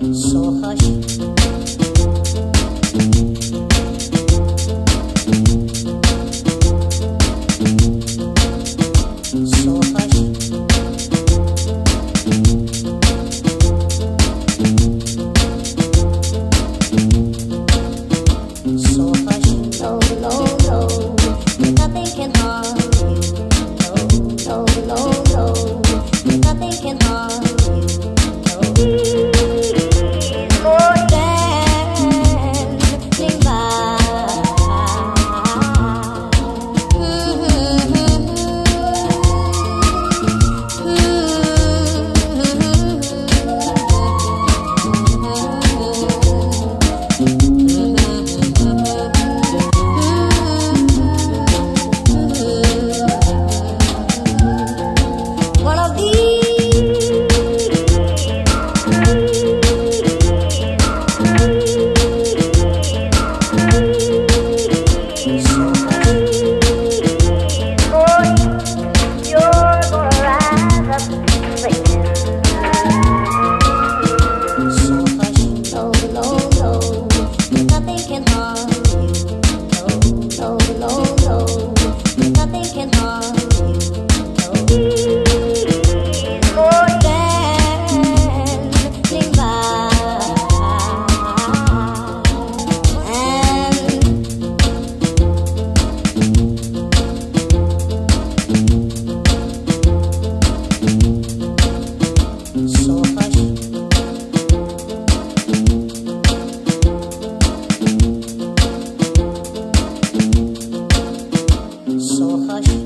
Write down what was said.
So hush. So hush. So hush. No, no, no. Nothing can harm you. No, no, no, no. Nothing can harm you. No. Dancing by. One of so hush.